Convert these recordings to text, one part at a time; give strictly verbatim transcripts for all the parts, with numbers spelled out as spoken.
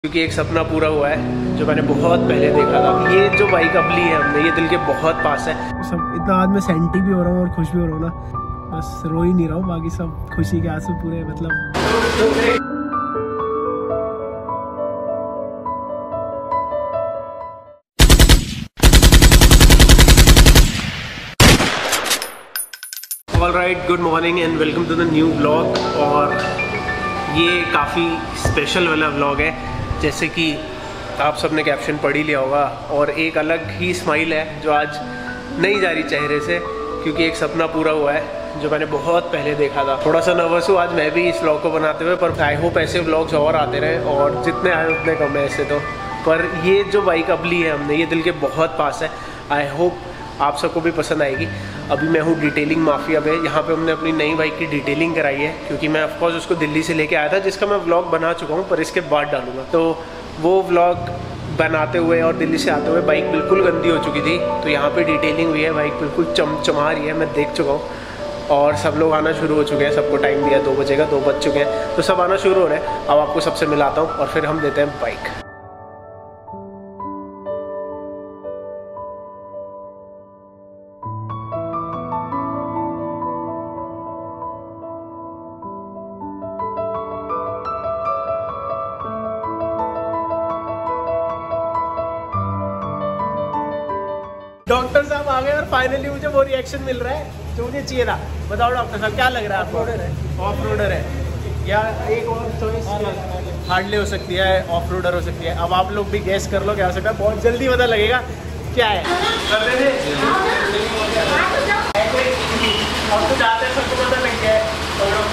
क्योंकि एक सपना पूरा हुआ है जो मैंने बहुत पहले देखा था। ये जो बाइक अब ली है हमने, ये दिल के बहुत पास है। सब इतना आज मैं सेंटी भी हो रहा हूँ और खुश भी हो रहा हूँ ना, बस रो ही नहीं रहा हूँ, बाकी सब खुशी के आंसू पूरे मतलब। All right, good morning and welcome to the new vlog. और ये काफ़ी स्पेशल वाला व्लॉग है, जैसे कि आप सबने कैप्शन पढ़ ही लिया होगा। और एक अलग ही स्माइल है जो आज नहीं जा रही चेहरे से, क्योंकि एक सपना पूरा हुआ है जो मैंने बहुत पहले देखा था। थोड़ा सा नर्वस हूँ आज मैं भी इस व्लॉग को बनाते हुए, पर आई होप ऐसे व्लॉग्स और आते रहे, और जितने आए उतने कम है ऐसे तो। पर ये जो बाइक अब ली है हमने, ये दिल के बहुत पास है। आई होप आप सबको भी पसंद आएगी। अभी मैं हूँ डिटेलिंग माफिया में, यहाँ पे हमने अपनी नई बाइक की डिटेलिंग कराई है, क्योंकि मैं ऑफकोर्स उसको दिल्ली से लेके आया था, जिसका मैं व्लॉग बना चुका हूँ, पर इसके बाद डालूंगा। तो वो व्लॉग बनाते हुए और दिल्ली से आते हुए बाइक बिल्कुल गंदी हो चुकी थी, तो यहाँ पे डिटेलिंग हुई है, बाइक बिल्कुल चमचमा रही है, मैं देख चुका हूँ। और सब लोग आना शुरू हो चुके हैं, सबको टाइम दिया दो बजे का, दो बज चुके हैं, तो सब आना शुरू हो रहे हैं। अब आपको सबसे मिलाता हूँ और फिर हम देते हैं बाइक। डॉक्टर साहब आ गए और फाइनली मुझे वो रिएक्शन मिल रहा है जो मुझे चाहिए था। बताओ डॉक्टर साहब, क्या लग रहा है आपको? ऑफ रोडर है। ऑफ रोडर है या एक और चॉइस हार्डली हो सकती है, ऑफ रोडर हो सकती है। अब आप लोग भी गैस कर लो क्या हो सकता है, बहुत जल्दी पता लगेगा क्या है। अब तो जाते हैं सबको पता लग गया है।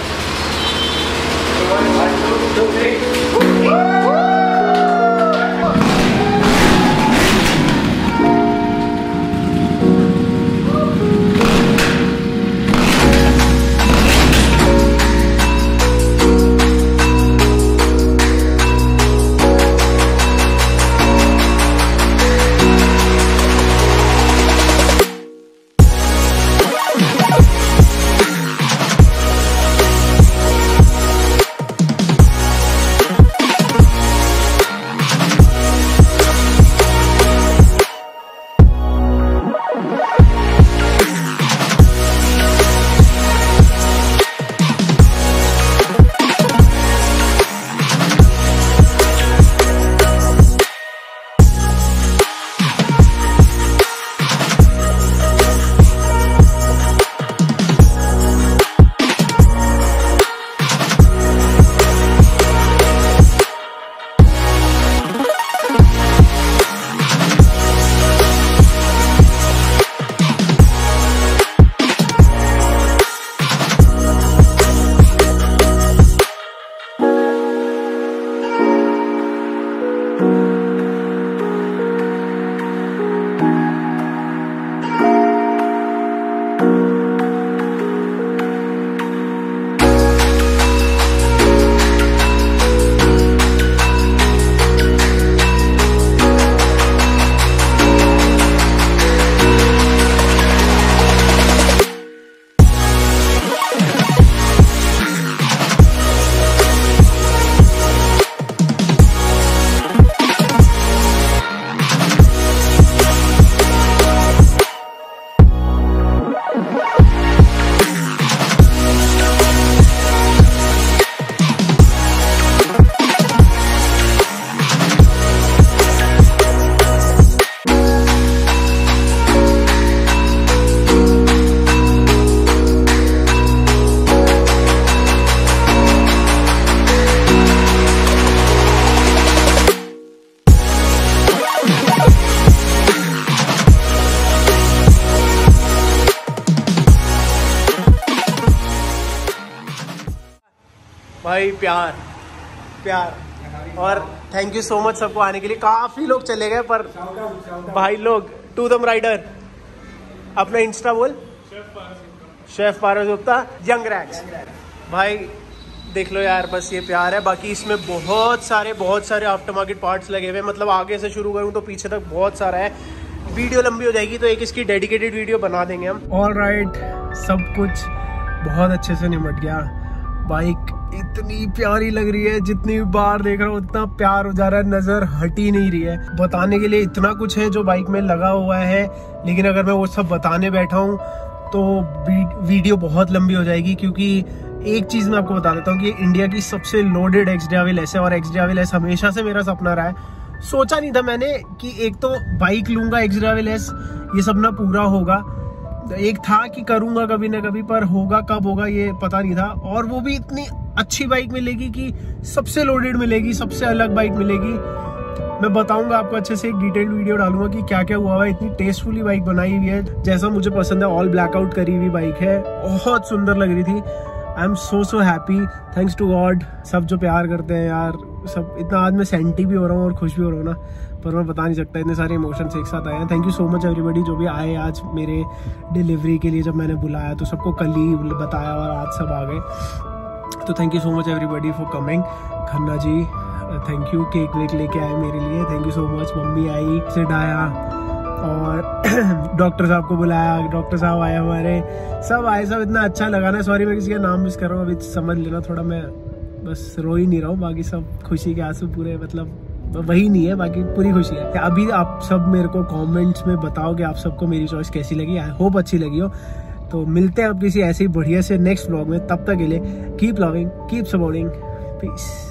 भाई प्यार प्यार और थैंक यू सो मच सबको आने के लिए। काफी लोग चले गए, पर भाई लोग टू दम राइडर, अपना इंस्टा बोल, शेफ पारस गुप्ता यंग रैक्स। भाई देख लो यार, बस ये प्यार है। बाकी इसमें बहुत सारे बहुत सारे आफ्टर मार्केट पार्ट्स लगे हुए हैं, मतलब आगे से शुरू करूँ तो पीछे तक बहुत सारा है। वीडियो लंबी हो जाएगी तो एक इसकी डेडिकेटेड वीडियो बना देंगे हम। ऑल राइट, सब कुछ बहुत अच्छे से निपट गया। बाइक इतनी प्यारी लग रही है, जितनी बार देख रहा हूँ उतना प्यार हो जा रहा है, नजर हट ही नहीं रही है। बताने के लिए इतना कुछ है जो बाइक में लगा हुआ है, लेकिन अगर मैं वो सब बताने बैठा हूँ तो वीडियो बहुत लंबी हो जाएगी। क्योंकि एक चीज मैं आपको बता देता हूँ कि इंडिया की सबसे loaded X D R L S है, और X D R L S हमेशा से मेरा सपना रहा है। सोचा नहीं था मैंने कि एक तो बाइक लूंगा X D R L S, ये सपना पूरा होगा। एक था कि करूंगा कभी ना कभी, पर होगा कब होगा ये पता नहीं था। और वो भी इतनी अच्छी बाइक मिलेगी कि सबसे लोडेड मिलेगी, सबसे अलग बाइक मिलेगी। मैं बताऊंगा आपको, अच्छे से एक डिटेल्ड वीडियो डालूंगा कि क्या क्या हुआ है। इतनी टेस्टफुली बाइक बनाई हुई है, जैसा मुझे पसंद है। ऑल ब्लैकआउट करी हुई बाइक है, बहुत सुंदर लग रही थी। I am so so happy, thanks to God. सब जो प्यार करते हैं यार, सब इतना आज मैं सेंटी भी हो रहा हूँ और खुश भी हो रहा हूँ ना, पर मैं बता नहीं सकता, इतने सारे इमोशंस एक साथ आए हैं। Thank you so much everybody जो भी आए आज मेरे डिलीवरी के लिए। जब मैंने बुलाया तो सबको कल ही बताया और आज सब आ गए। तो thank you so much everybody for coming. Khanna ji thank you, cake वेक लेके आए मेरे लिए, thank you so much. Mummy आई, सिड आया, और डॉक्टर साहब को बुलाया, डॉक्टर साहब आए हमारे, सब आए, सब इतना अच्छा लगा ना। सॉरी मैं किसी का नाम मिस कर रहा हूँ, अभी समझ लेना थोड़ा, मैं बस रो ही नहीं रहा हूँ। बाकी सब खुशी के आंसू पूरे, मतलब वही नहीं है, बाकी पूरी खुशी है। अभी आप सब मेरे को कमेंट्स में बताओ कि आप सबको मेरी चॉइस कैसी लगी। आई होप अच्छी लगी हो। तो मिलते हैं अब किसी ऐसे ही बढ़िया से नेक्स्ट व्लॉग में। तब तक के लिए keep loving, keep supporting, piece.